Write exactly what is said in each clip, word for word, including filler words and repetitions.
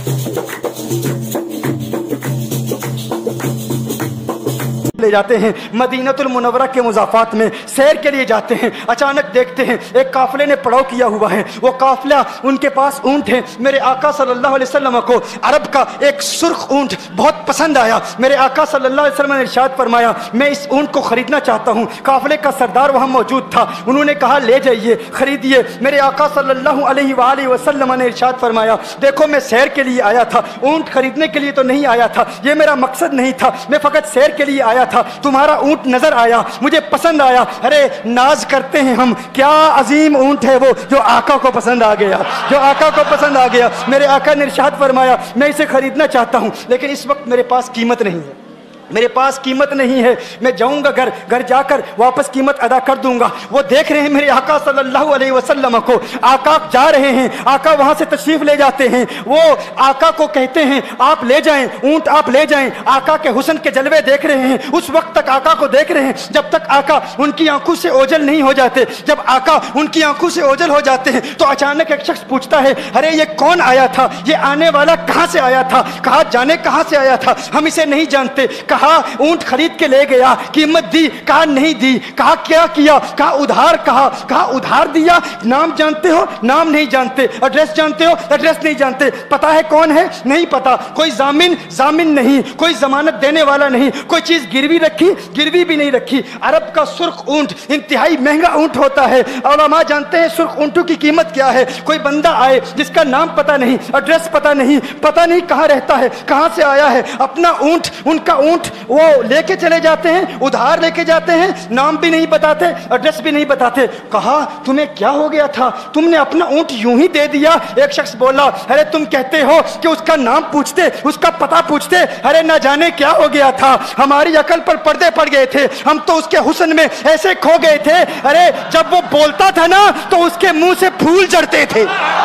لے جاتے ہیں مدینۃ المنورہ کے مضافات میں سیر کے لیے جاتے ہیں. اچانک دیکھتے ہیں ایک قافلے نے پڑاؤ کیا ہوا ہے. وہ قافلہ ان کے پاس اونٹ ہے. میرے آقا صلی اللہ علیہ وسلم کو عرب کا ایک سرخ اونٹ بہت پسند آیا. میرے آقا صلی اللہ علیہ وسلم نے ارشاد فرمایا میں اس اونٹ کو خریدنا چاہتا ہوں. قافلے کا سردار وہاں موجود تھا. انہوں نے کہا لے جائیے خریدیے. میرے آقا صلی اللہ علیہ وآلہ وسلم نے ارشاد فرمایا دیکھو میں سیر کے لیے آیا تھا, اونٹ خریدنے کے لیے تو نہیں آیا تھا, یہ میرا مقصد نہیں تھا, میں فقط سیر کے لیے آیا تھا. تمہارا اونٹ نظر آیا, مجھے پسند آیا. ارے ناز کرتے ہیں ہم, کیا عظیم اونٹ ہے وہ جو آقا کو پسند آ گیا, جو آقا کو پسند آ گیا. میرے آقا نے ارشاد فرمایا میں اسے خریدنا چاہتا ہوں لیکن اس وقت میرے پاس قیمت نہیں ہے, میرے پاس قیمت نہیں ہے. میں جاؤں گا گھر, گھر جا کر واپس قیمت ادا کر دوں گا. وہ دیکھ رہے ہیں میرے آقا صلی اللہ علیہ وسلم کو, آقا جا رہے ہیں, آقا وہاں سے تشریف لے جاتے ہیں. وہ آقا کو کہتے ہیں آپ لے جائیں اونٹ, آپ لے جائیں. آقا کے حسن کے جلوے دیکھ رہے ہیں, اس وقت تک آقا کو دیکھ رہے ہیں جب تک آقا ان کی آنکھوں سے اوجھل نہیں ہو جاتے. جب آقا ان کی آنکھوں سے اوجھل ہو جاتے ہیں تو اچانک ایک شخص پوچھتا ہے ارے یہ کون آیا تھا, یہ آنے والا کہاں سے آیا تھا, کہا جانے کہاں سے آیا تھا, ہم اسے نہیں جانتے. کہا اونٹ خرید کے لے گیا, قیمت دی, کہا نہیں دی. کہا کیا کیا, کہا ادھار, کہا کہا ادھار دیا. نام جانتے ہو, نام نہیں جانتے. ایڈریس جانتے ہو, ایڈریس نہیں جانتے. پتا ہے کون ہے, نہیں پتا. کوئی ضامن, ضامن نہیں. کوئی ضمانت دینے والا نہیں. کوئی چیز گروی رکھی, گروی بھی نہیں رکھی. عرب کا سرخ اونٹ انتہائی مہنگا اونٹ ہوتا ہے. علماء جانتے ہیں سرخ اونٹوں کی قیمت کیا ہے. کوئی بندہ آئے جس کا نام پتا نہیں, ایڈریس پتا نہیں, پتا نہیں کہاں رہتا ہے, کہاں سے آیا ہے, اپنا اونٹ, ان کا اونٹ وہ لے کے چلے جاتے ہیں, ادھار لے کے جاتے ہیں, نام بھی نہیں بتاتے, ایڈریس بھی نہیں بتاتے. کہا تمہیں کیا ہو گیا تھا, تم نے اپنا اونٹ یوں ہی دے دیا. ایک شخص بولا ارے تم کہتے ہو کہ اس کا نام پوچھتے, اس کا پتہ پوچھتے, ارے نہ جانے کیا ہو گیا تھا, ہماری عقل پر پردے پڑ گئے تھے, ہم تو اس کے حسن میں ایسے کھو گئے تھے. ارے جب وہ بولتا تھا نا تو اس کے منہ سے پھول جھڑتے تھے,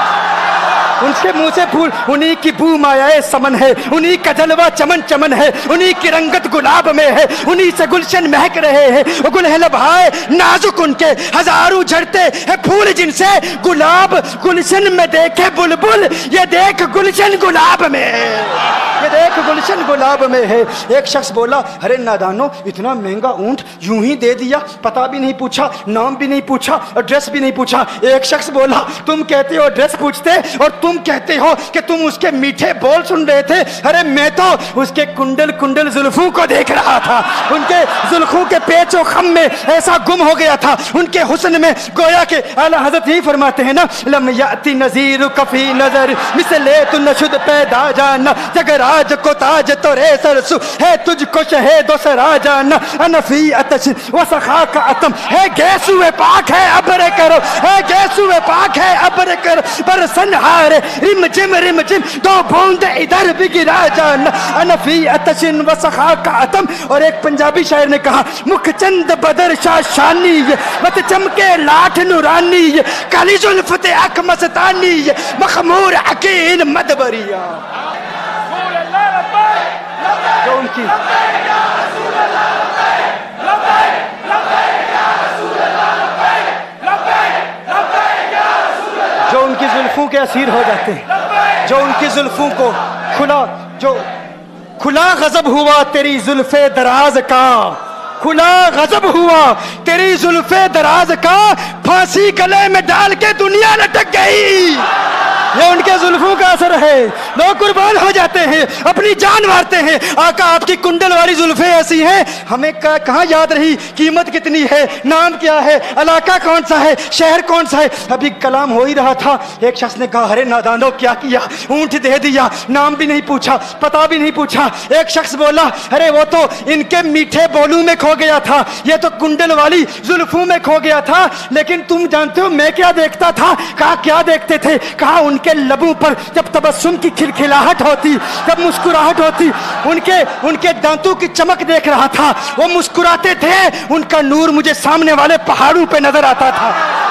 ان کے منہ سے پھول. انہی کی بو مایائے سمن ہے, انہی کا جلوہ چمن چمن ہے, انہی کی رنگت گلاب میں ہے, انہی سے گلشن مہک رہے ہیں. گل ہے لبھائے نازک ان کے, ہزاروں جھڑتے ہیں پھول جن سے. گلاب گلشن میں دیکھے بلبل, یہ دیکھ گلشن گلاب میں ہے, یہ دیکھ گلشن گلاب میں ہے. ایک شخص بولا ارے نادانو اتنا مہنگا اونٹ یوں ہی دے دیا, پتہ بھی نہیں پوچھا, نام بھی نہیں پوچھا, ایڈریس بھی نہیں پوچھا. ایک شخص بولا تم کہتے ہو ایڈریس پوچھتے اور تم کہتے ہو کہ تم اس کے میٹھے بول سن رہے تھے. ارے میں تو اس کے کنڈل کنڈل زلفوں کو دیکھ رہا تھا, ان کے زلفوں کے پیچ و خم میں ایسا گم ہو گیا تھا, ان کے حسن میں. گویا کہ اعلیٰ حضرت ہی فرماتے ہیں نا لم یاتی نذیر کفی نظر مثلے تو نشد پیدا جانا, جگراج کو تاج تو رے سرسو ہے تجھ کو شہید و سرا جانا. انفی اتش و سخا کا اتم ہے گیسو پاک ہے ابر کرو, ہے گیسو پاک ہے ابر کرو. پر سنہارے رم جم رم جم دو بوند ادھر بھی گرا جانا. انفی اتشن و سخا کا اتم. اور ایک پنجابی شاعر نے کہا مکھ چند بدر شاہ شانی, مت چمکے لاٹھ نورانی, کالی زلفت اک مستانی, مخمور عقین مدبریا. جو ان کی جو ان کی زلفوں کے اسیر ہو جاتے ہیں, جو ان کی زلفوں کو کھلا, جو کھلا غضب ہوا تیری زلف دراز کا, کھلا غضب ہوا تیری زلف دراز کا, پھانسی گلے میں ڈال کے دنیا لٹک گئی. یہ ان کے زلفوں کا اثر ہے. لوگ قربان ہو جاتے ہیں, اپنی جان مارتے ہیں. آقا آپ کی کنڈل والی زلفیں ایسی ہیں, ہمیں کہاں یاد رہی قیمت کتنی ہے, نام کیا ہے, علاقہ کون سا ہے, شہر کون سا ہے. ابھی کلام ہو ہی رہا تھا, ایک شخص نے کہا ارے نادانو کیا کیا, اونٹ دے دیا, نام بھی نہیں پوچھا, پتہ بھی نہیں پوچھا. ایک شخص بولا ارے وہ تو ان کے میٹھے بولوں میں کھو گیا تھا, یہ تو کنڈل والی زلفوں میں کھو گیا تھا. لیکن تم جانتے ہو میں کیا دیکھتا تھا. کہا کیا دیکھتے تھے. کہا ان کے لبوں پر جب تبسم کی کھلکھلاہٹ ہوتی, جب مسکراہٹ ہوتی, ان کے ان کے دانتوں کی چمک دیکھ رہا تھا. وہ مسکراتے تھے, ان کا نور مجھے سامنے والے پہاڑوں پہ نظر آتا تھا,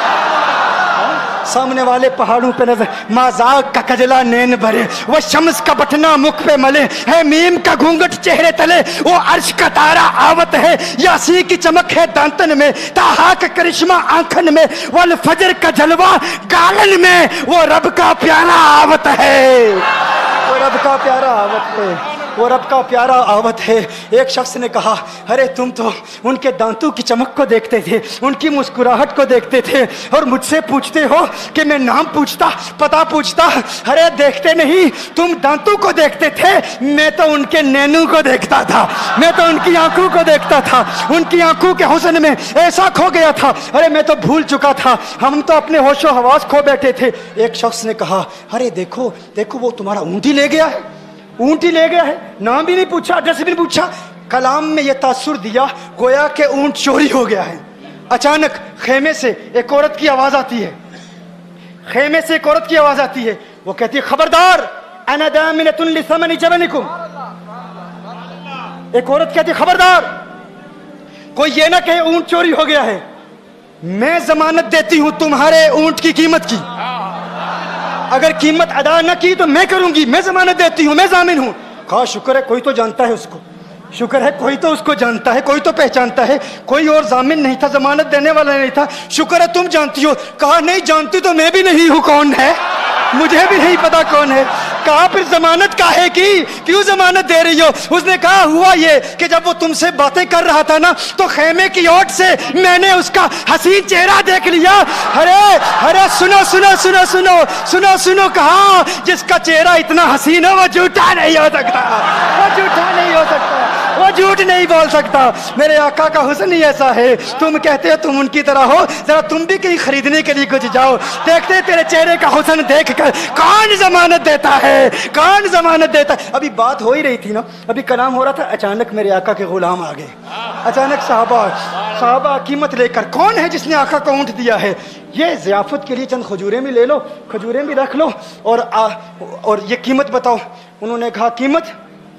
سامنے والے پہاڑوں پہ نظر. مازاق کا کجلا نین بھرے, وہ شمس کا بٹنا مکھ پہ ملے, ہے میم کا گھونگٹ چہرے تلے, وہ عرش کا تارا آوت ہے, یاسی کی چمک ہے دانتن میں, تاہا کا کرشمہ آنکھن میں, والفجر کا جلوہ گالن میں, وہ رب کا پیارا آوت ہے, وہ رب रब का प्यारा आवत है, वो रब का प्यारा आवत है। एक शख्स ने कहा, अरे तुम तो उनके दांतों की चमक को देखते थे, उनकी मुस्कुराहट को देखते थे, और मुझसे पूछते हो कि मैं नाम पूछता, पता पूछता। अरे देखते नहीं, तुम दांतों को देखते थे, मैं तो उनके नैनों को देखता था, मैं तो उनकी आंखों को देखता था, उनकी आंखों के हुस्न में ऐसा खो गया था, अरे मैं तो भूल चुका था, हम तो अपने होशो हवास खो बैठे थे। एक शख्स ने कहा, अरे देखो देखो वो तुम्हारा ऊँट ही ले गया है, ऊँट ही ले गया है, नाम भी नहीं पूछा, एड्रेस भी नहीं पूछा। कलाम में यह तासुर दिया गोया के ऊँट चोरी हो गया है। अचानक खेमे से एक औरत की आवाज आती है, खेमे से एक औरत की आवाज आती है, वो कहती है, खबरदार, अना दामिनतुन लिसमनि जबनिकुम। एक औरत कहती है, खबरदार, कोई ये ना कहे ऊँट चोरी हो गया है, मैं जमानत देती हूं तुम्हारे ऊँट की कीमत की, अगर कीमत अदा न की तो मैं करूंगी, मैं जमानत देती हूं, मैं जामिन हूं। कहा, शुक्र है कोई तो जानता है उसको, शुक्र है कोई तो उसको जानता है, कोई तो पहचानता है, कोई और जामिन नहीं था, जमानत देने वाला नहीं था, शुक्र है तुम जानती हो। कहा, नहीं जानती तो मैं भी नहीं हूं, कौन है, मुझे भी नहीं पता कौन है। कहा, फिर जमानत काहे की, क्यों जमानत दे रही हो? उसने कहा, हुआ ये कि जब वो तुमसे बातें कर रहा था ना, तो खेमे की ओट से मैंने उसका हसीन चेहरा देख लिया। अरे अरे सुनो सुनो सुनो सुनो सुनो सुनो, कहा, जिसका चेहरा इतना हसीन है वो झूठा नहीं हो सकता, वो झूठा नहीं हो सकता, वो झूठ नहीं बोल सकता। मेरे आका का हुस्न ही ऐसा है, तुम कहते हो तुम उनकी तरह हो, जरा तुम भी कहीं खरीदने के लिए कुछ जाओ, देखते तेरे चेहरे का हुस्न देख कर कौन जमानत देता है, कौन जमानत देता है। अभी बात हो ही रही थी ना, अभी कलाम हो रहा था, अचानक मेरे आका के गुलाम आ गए, अचानक साहबा साहबा कीमत लेकर, कौन है जिसने आका को ऊँट दिया है, ये ज़ियाफत के लिए चंद खजूरें भी ले लो, खजूरें भी रख लो, और आ, और ये कीमत बताओ। उन्होंने कहा, कीमत,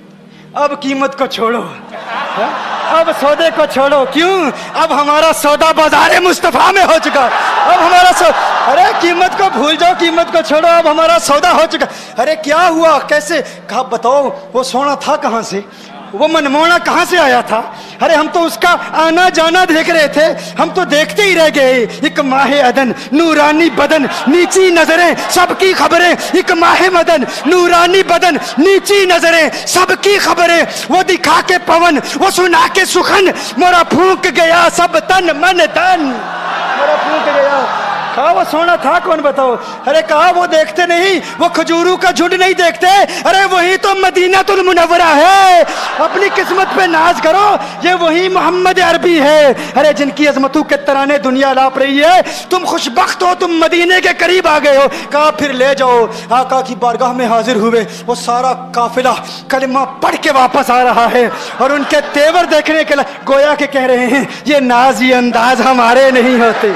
अब कीमत को छोड़ो, है? अब सौदे को छोड़ो, क्यों, अब हमारा सौदा बाजार मुस्तफा में हो चुका, अब हमारा सौदा, अरे कीमत को भूल जाओ, कीमत को छोड़ो, अब हमारा सौदा हो चुका। अरे क्या हुआ, कैसे? कहा, बताओ वो सोना था कहाँ से, वो मनमोहना कहाँ से आया था? अरे हम तो उसका आना जाना देख रहे थे, हम तो देखते ही रह गए। एक माहे अदन, नूरानी बदन, नीची नजरें, सबकी खबरें, एक माहे मदन, नूरानी बदन, नीची नजरें, सबकी खबरें, वो दिखा के पवन, वो सुना के सुखन, मोरा फूंक गया सब तन मन धन, मोरा फूंक गया। कहा, वो सोना था कौन, बताओ? अरे कहा, वो देखते नहीं, वो खजूरों का झुंड नहीं देखते, अरे वही तो मदीनातुल मुनव्वरा है, अपनी किस्मत पे नाज करो, ये वही मोहम्मद अरबी है, अरे जिनकी अजमतों के तराने दुनिया लाप रही है, तुम खुशबख्त हो, तुम मदीने के करीब आ गए हो। कहा, फिर ले जाओ। आका की बारगाह में हाजिर हुए, वो सारा काफिला कलिमा पढ़ के वापस आ रहा है, और उनके तेवर देखने के लिए गोया के कह रहे हैं, ये नाज ये अंदाज हमारे नहीं होते,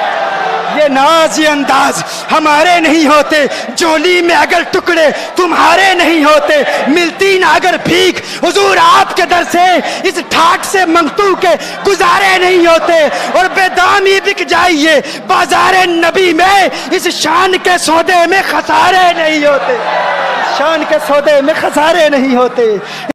ये नाज ये अंदाज हमारे नहीं होते, जोली में अगर टुकड़े तुम्हारे नहीं होते, मिलती ना अगर भीख हुजूर आपके दर से, इस ठाट से मंगतू के गुजारे नहीं होते, और बेदामी बिक जाइए बाजारे नबी में, इस शान के सौदे में खसारे नहीं होते, शान के सौदे में खसारे नहीं होते।